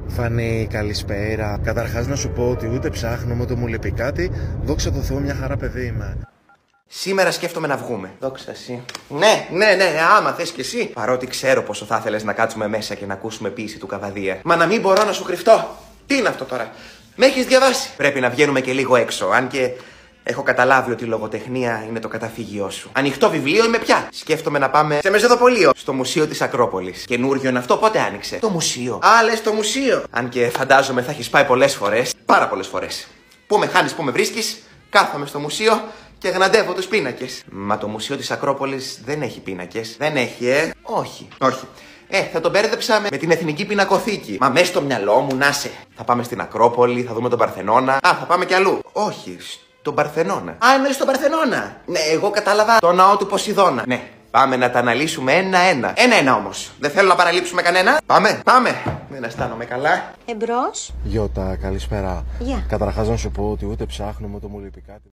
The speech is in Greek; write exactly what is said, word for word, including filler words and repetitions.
Φανή, καλησπέρα. Καταρχάς να σου πω ότι ούτε ψάχνω ούτε μου λείπει κάτι. Δόξα τω Θεώ, μια χαρά παιδί είμαι. Σήμερα σκέφτομαι να βγούμε. Δόξα εσύ. Ναι, ναι, ναι, άμα θες κι εσύ. Παρότι ξέρω πόσο θα ήθελες να κάτσουμε μέσα και να ακούσουμε ποίηση του Καβαδία. Μα να μην μπορώ να σου κρυφτώ. Τι είναι αυτό τώρα? Με έχεις διαβάσει. Πρέπει να βγαίνουμε και λίγο έξω. Αν και έχω καταλάβει ότι η λογοτεχνία είναι το καταφύγιό σου. Ανοιχτό βιβλίο είμαι πια. Σκέφτομαι να πάμε σε μεζεδοπολείο. Στο Μουσείο της Ακρόπολης. Καινούριο είναι αυτό, πότε άνοιξε? Το μουσείο. Α, λες το μουσείο. Αν και φαντάζομαι θα έχεις πάει πολλές φορές. Πάρα πολλές φορές. Πού με χάνεις, πού με βρίσκεις. Κάθομαι στο μουσείο και γναντεύω τους πίνακες. Μα το Μουσείο της Ακρόπολης δεν έχει πίνακες. Δεν έχει, ε. Όχι. Όχι. Ε, θα τον μπέρδεψα με την Εθνική Πινακοθήκη. Μα μέσα στο μυαλό μου, να σε. Θα πάμε στην Ακρόπολη, θα δούμε τον Παρθενώνα. Α, θα πάμε κι αλλού. Όχι, στον Παρθενώνα. Α, εννοείς τον Παρθενώνα. Ναι, εγώ κατάλαβα το ναό του Ποσειδώνα. Ναι, πάμε να τα αναλύσουμε ένα-ένα. Ένα-ένα όμως. Δεν θέλω να παραλείψουμε κανένα. Πάμε, πάμε. Δεν αισθάνομαι καλά. Εμπρός. Γιώτα, καλησπέρα. Γεια. Καταρχάς να σου πω ότι ούτε ψάχνω ούτε μου λείπει κάτι.